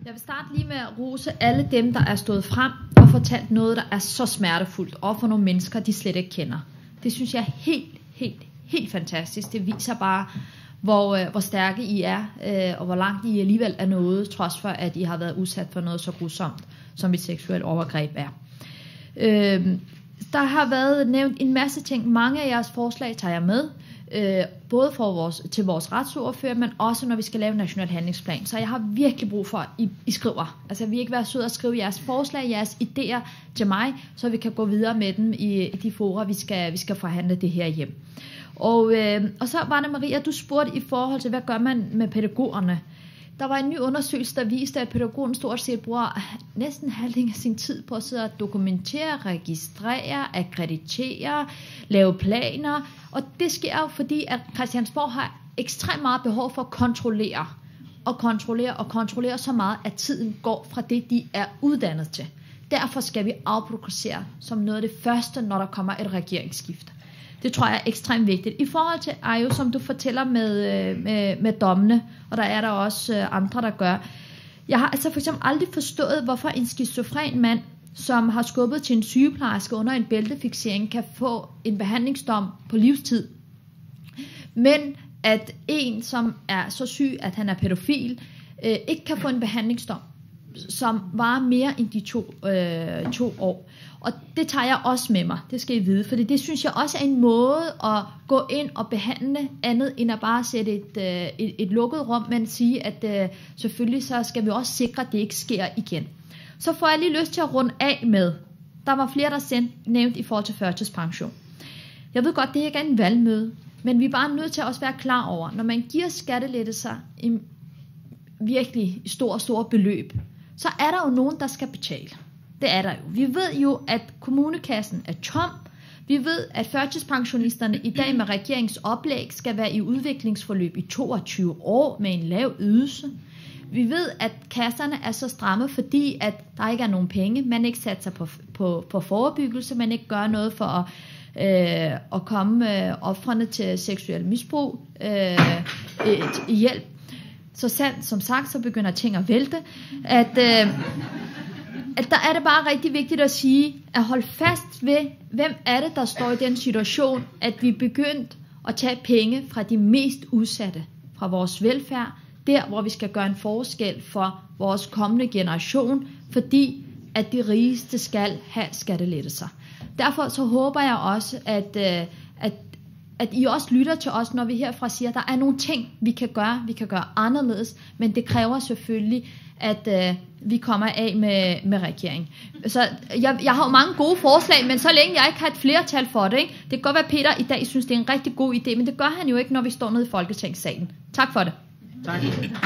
Jeg vil starte lige med at rose alle dem, der er stået frem og fortalt noget, der er så smertefuldt, og for nogle mennesker, de slet ikke kender. Det synes jeg er helt fantastisk. Det viser bare, hvor stærke I er, og hvor langt I alligevel er nået, trods for, at I har været udsat for noget så grusomt, som et seksuelt overgreb er. Der har været nævnt en masse ting. Mange af jeres forslag tager jeg med, både til vores retsordfører, men også når vi skal lave en national handlingsplan. Så jeg har virkelig brug for, at I skriver. Altså vi ikke være søde at skrive jeres forslag, jeres idéer til mig, så vi kan gå videre med dem i de fora, vi skal forhandle det her hjem. Og så var det, Maria, du spurgte i forhold til, hvad gør man med pædagogerne? Der var en ny undersøgelse, der viste, at pædagogen stort set bruger næsten halvdelen af sin tid på at sidde og dokumentere, registrere, akkreditere, lave planer. Og det sker jo, fordi at Christiansborg har ekstremt meget behov for at kontrollere så meget, at tiden går fra det, de er uddannet til. Derfor skal vi afprokrasere som noget af det første, når der kommer et regeringsskift. Det tror jeg er ekstremt vigtigt. I forhold til Ayo, som du fortæller med dommene, og der er der også andre, der gør. Jeg har altså for eksempel aldrig forstået, hvorfor en skizofren mand, som har skubbet til en sygeplejerske under en bæltefiksering, kan få en behandlingsdom på livstid. Men at en, som er så syg, at han er pædofil, ikke kan få en behandlingsdom, som varer mere end de 2 år. Og det tager jeg også med mig, det skal I vide, for det synes jeg også er en måde at gå ind og behandle andet, end at bare sætte et lukket rum, men sige, at selvfølgelig så skal vi også sikre, at det ikke sker igen. Så får jeg lige lyst til at runde af med, der var flere, der nævnt i forhold til førtidspension. Jeg ved godt, det ikke er en valgmøde, men vi er bare nødt til at også være klar over, når man giver skattelettelser i virkelig store beløb, så er der jo nogen, der skal betale. Det er der jo. Vi ved jo, at kommunekassen er tom. Vi ved, at førtidspensionisterne i dag med regeringsoplæg skal være i udviklingsforløb i 22 år med en lav ydelse. Vi ved, at kasserne er så stramme, fordi at der ikke er nogen penge. Man ikke satser på forebyggelse. Man ikke gør noget for at komme ofrene til seksuel misbrug i hjælp. Så sandt som sagt, så begynder ting at vælte. At der er det bare rigtig vigtigt at sige, at holde fast ved, hvem er det, der står i den situation, at vi er begyndt at tage penge fra de mest udsatte, fra vores velfærd, der hvor vi skal gøre en forskel for vores kommende generation, fordi at de rigeste skal have skattelettelser. Derfor så håber jeg også, at I også lytter til os, når vi herfra siger, at der er nogle ting, vi kan gøre anderledes, men det kræver selvfølgelig, at vi kommer af med regeringen. Så jeg har jo mange gode forslag, men så længe jeg ikke har et flertal for det, ikke? Det kan godt være, Peter i dag synes, det er en rigtig god idé, men det gør han jo ikke, når vi står nede i Folketingssalen. Tak for det. Tak.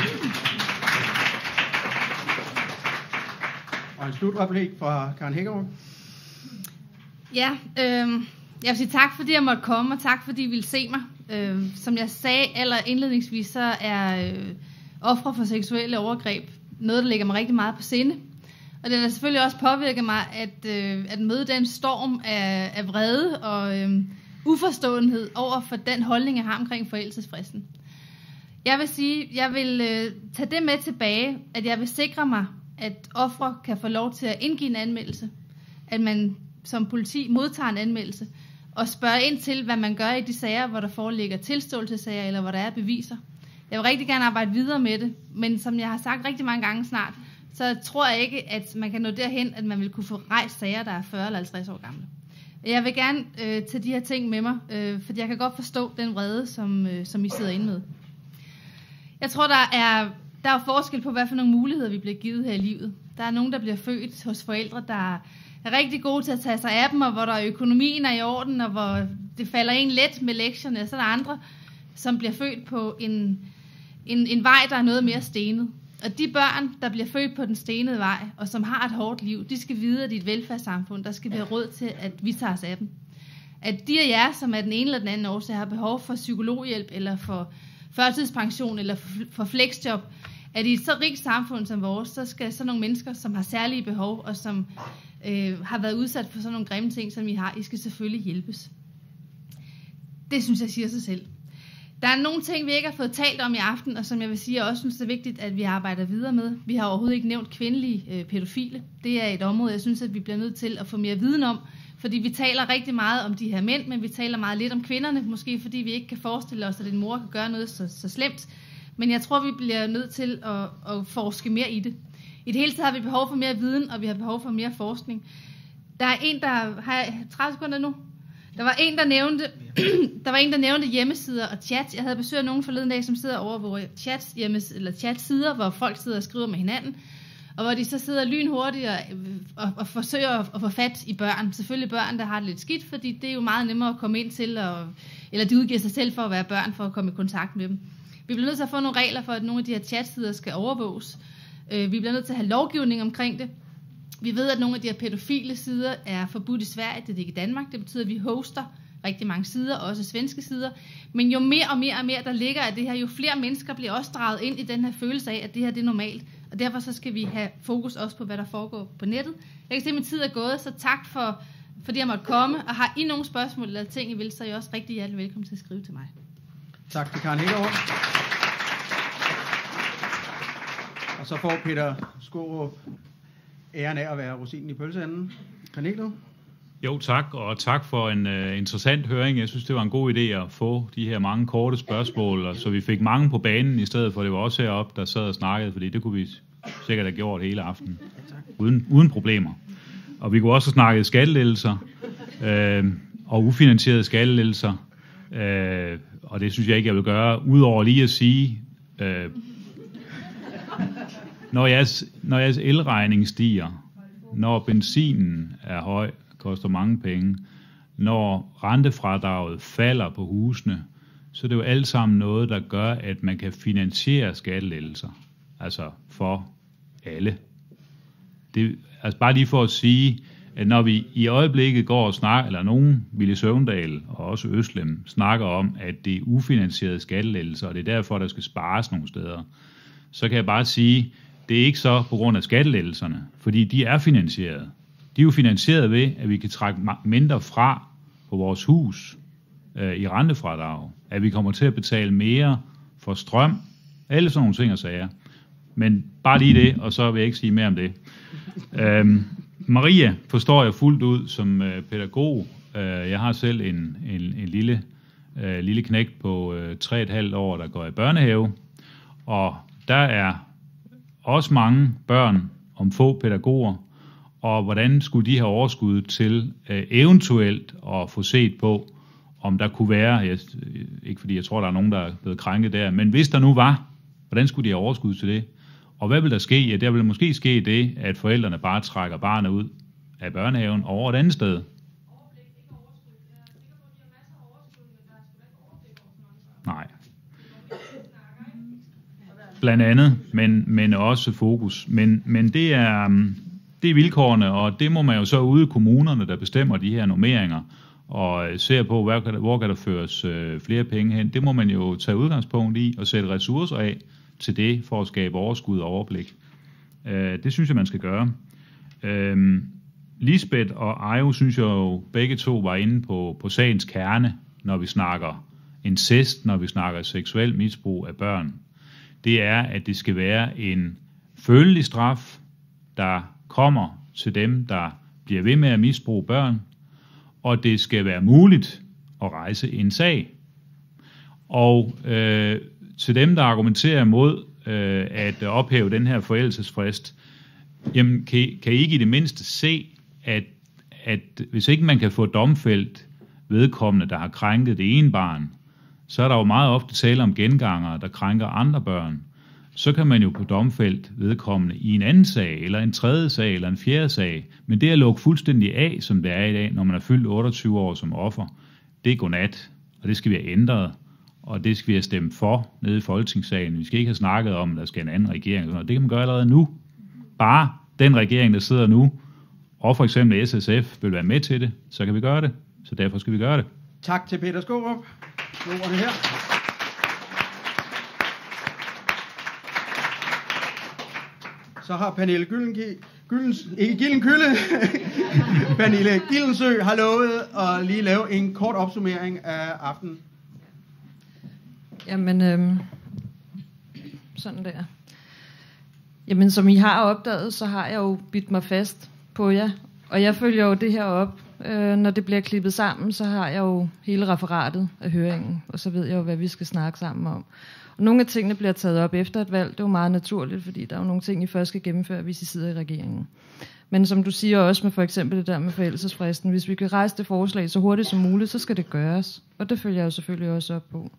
Og en slutoplæg fra Karen Hækkerup. Ja, jeg vil sige tak, fordi jeg måtte komme, og tak, fordi I ville se mig. Som jeg sagde indledningsvis, så er ofre for seksuelle overgreb noget, der ligger mig rigtig meget på sinde. Og det har selvfølgelig også påvirket mig at møde den storm af vrede og uforståenhed over for den holdning, jeg har omkring forældelsesfristen. Jeg vil sige, jeg vil tage det med tilbage, at jeg vil sikre mig, at ofre kan få lov til at indgive en anmeldelse, at man som politi modtager en anmeldelse, og spørge ind til, hvad man gør i de sager, hvor der foreligger tilståelsessager, eller hvor der er beviser. Jeg vil rigtig gerne arbejde videre med det, men som jeg har sagt rigtig mange gange snart, så tror jeg ikke, at man kan nå derhen, at man vil kunne få rejst sager, der er 40 eller 50 år gamle. Jeg vil gerne tage de her ting med mig, fordi jeg kan godt forstå den vrede, som I sidder inde med. Jeg tror, der er forskel på, hvad for nogle muligheder vi bliver givet her i livet. Der er nogen, der bliver født hos forældre, der er rigtig gode til at tage sig af dem, og hvor der økonomien er i orden, og hvor det falder en let med lektierne, og så er der andre, som bliver født på en vej, der er noget mere stenet. Og de børn, der bliver født på den stenede vej, og som har et hårdt liv, de skal vide, at i et velfærdssamfund, der skal vi have råd til, at vi tager os af dem. At de af jer, som er den ene eller den anden årsag, har behov for psykologhjælp, eller for førtidspension, eller for flexjob, at i et så rigt samfund som vores, så skal sådan nogle mennesker, som har særlige behov, og som har været udsat for sådan nogle grimme ting, som I har, I skal selvfølgelig hjælpes. Det synes jeg siger sig selv. Der er nogle ting, vi ikke har fået talt om i aften, og som jeg vil sige, jeg også synes, det er vigtigt, at vi arbejder videre med. Vi har overhovedet ikke nævnt kvindelige pædofile. Det er et område, jeg synes, at vi bliver nødt til at få mere viden om, fordi vi taler rigtig meget om de her mænd, men vi taler meget lidt om kvinderne, måske fordi vi ikke kan forestille os, at en mor kan gøre noget så slemt. Men jeg tror, vi bliver nødt til at forske mere i det. I det hele taget har vi behov for mere viden, og vi har behov for mere forskning. Der er en, der har 30 sekunder nu. Der var en, der nævnte hjemmesider og chats. Jeg havde besøgt nogen forleden dag, som sidder over hvor chatsider, hvor folk sidder og skriver med hinanden, og hvor de så sidder lynhurtigt og forsøger at få fat i børn. Selvfølgelig børn, der har det lidt skidt, fordi det er jo meget nemmere at komme ind til, eller de udgiver sig selv for at være børn, for at komme i kontakt med dem. Vi bliver nødt til at få nogle regler for, at nogle af de her chatsider skal overvåges. Vi bliver nødt til at have lovgivning omkring det. Vi ved, at nogle af de her pædofile sider er forbudt i Sverige, det er ikke i Danmark. Det betyder, at vi hoster rigtig mange sider, også svenske sider. Men jo mere og mere, der ligger af det her, jo flere mennesker bliver også draget ind i den her følelse af, at det her det er normalt. Og derfor så skal vi have fokus også på, hvad der foregår på nettet. Jeg kan se, at min tid er gået, så tak fordi jeg måtte komme. Og har I nogle spørgsmål eller ting, I vil, så er I også rigtig hjertelig velkommen til at skrive til mig. Tak til Karen Hækkerup. Og så får Peter Skaarup æren af at være rosinen i pølseenden. Cornelius? Jo, tak, og tak for en interessant høring. Jeg synes, det var en god idé at få de her mange korte spørgsmål, og så vi fik mange på banen, i stedet for det var også heroppe, der sad og snakkede, fordi det kunne vi sikkert have gjort hele aftenen, uden problemer. Og vi kunne også have snakket skattelettelser, og ufinansierede skattelettelser, og det synes jeg ikke, jeg vil gøre, udover lige at sige, når jeres elregning stiger, når benzinen er høj, koster mange penge, når rentefradraget falder på husene, så er det jo alt sammen noget, der gør, at man kan finansiere skattelettelser. Altså for alle. Det, altså bare lige for at sige, at når vi i øjeblikket går og snakker, eller nogen, Ville Søvndal og også Øslem, snakker om, at det er ufinansierede skattelettelser, og det er derfor, der skal spares nogle steder, så kan jeg bare sige, det er ikke så på grund af skattelettelserne, fordi de er finansieret. De er jo finansieret ved, at vi kan trække mindre fra på vores hus i rentefradrag, at vi kommer til at betale mere for strøm, alle sådan nogle ting og sager. Men bare lige det, og så vil jeg ikke sige mere om det. Maria forstår jeg fuldt ud som pædagog. Jeg har selv en lille knægt på 3,5 år, der går i børnehave, og der er også mange børn om få pædagoger, og hvordan skulle de have overskud til eventuelt at få set på, om der kunne være, ikke fordi jeg tror, der er nogen, der er blevet krænket der, men hvis der nu var, hvordan skulle de have overskud til det? Og hvad vil der ske? Ja, der vil måske ske det, at forældrene bare trækker barnet ud af børnehaven og over et andet sted. Nej. Blandt andet, men også fokus. Men det er vilkårene, og det må man jo så ude i kommunerne, der bestemmer de her normeringer, og ser på, hvor kan der føres flere penge hen. Det må man jo tage udgangspunkt i og sætte ressourcer af til det, for at skabe overskud og overblik. Det synes jeg, man skal gøre. Lisbeth og Ajo synes jeg jo begge to var inde på sagens kerne, når vi snakker incest, når vi snakker seksuel misbrug af børn. Det er, at det skal være en følelig straf, der kommer til dem, der bliver ved med at misbruge børn, og det skal være muligt at rejse en sag. Og til dem, der argumenterer imod at ophæve den her forældelsesfrist, jamen kan I ikke i det mindste se, at hvis ikke man kan få domfældt vedkommende, der har krænket det ene barn, så er der jo meget ofte tale om gengangere, der krænker andre børn. Så kan man jo på domfældt vedkommende i en anden sag, eller en tredje sag, eller en fjerde sag. Men det at lukke fuldstændig af, som det er i dag, når man er fyldt 28 år som offer, det er godnat, og det skal vi have ændret, og det skal vi have stemt for nede i Folketingssalen. Vi skal ikke have snakket om, at der skal en anden regering. Det kan man gøre allerede nu. Bare den regering, der sidder nu, og for eksempel SSF vil være med til det, så kan vi gøre det. Så derfor skal vi gøre det. Tak til Peter Skaarup. Ordene her. Så har Pernille Pernille Gillensø har lovet at lige lave en kort opsummering af aftenen. Jamen, sådan der. Jamen, som I har opdaget, så har jeg jo bidt mig fast på jer. Og jeg følger jo det her op. Når det bliver klippet sammen, så har jeg jo hele referatet af høringen. Og så ved jeg jo, hvad vi skal snakke sammen om. Og nogle af tingene bliver taget op efter et valg. Det er jo meget naturligt, fordi der er jo nogle ting, I først skal gennemføre, hvis I sidder i regeringen. Men som du siger også med for eksempel det der med forældelsesfristen, hvis vi kan rejse det forslag så hurtigt som muligt, så skal det gøres. Og det følger jeg jo selvfølgelig også op på.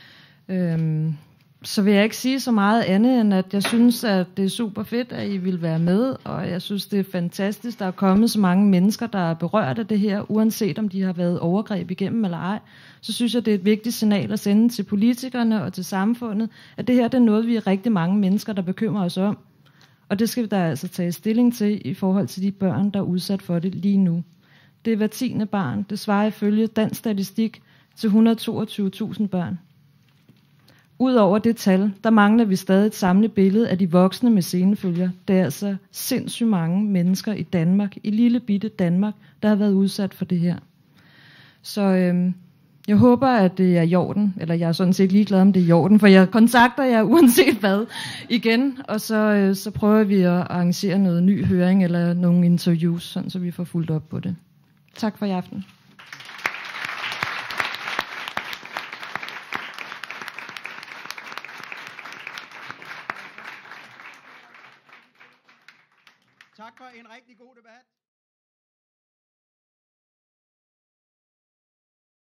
Så vil jeg ikke sige så meget andet, end at jeg synes, at det er super fedt, at I vil være med, og jeg synes, det er fantastisk, der er kommet så mange mennesker, der er berørt af det her, uanset om de har været overgreb igennem eller ej. Så synes jeg, det er et vigtigt signal at sende til politikerne og til samfundet, at det her det er noget, vi er rigtig mange mennesker, der bekymrer os om. Og det skal der altså tage stilling til i forhold til de børn, der er udsat for det lige nu. Det er hver 10. barn. Det svarer ifølge Dansk Statistik til 122.000 børn. Udover det tal, der mangler vi stadig et samlet billede af de voksne med senefølger. Det er altså sindssygt mange mennesker i Danmark, i lille bitte Danmark, der har været udsat for det her. Så jeg håber, at det er i orden, eller jeg er sådan set ligeglad, om det er i orden, for jeg kontakter jer uanset hvad igen, og så prøver vi at arrangere noget ny høring eller nogle interviews, sådan, så vi får fulgt op på det. Tak for i aften. Tak for en rigtig god debat.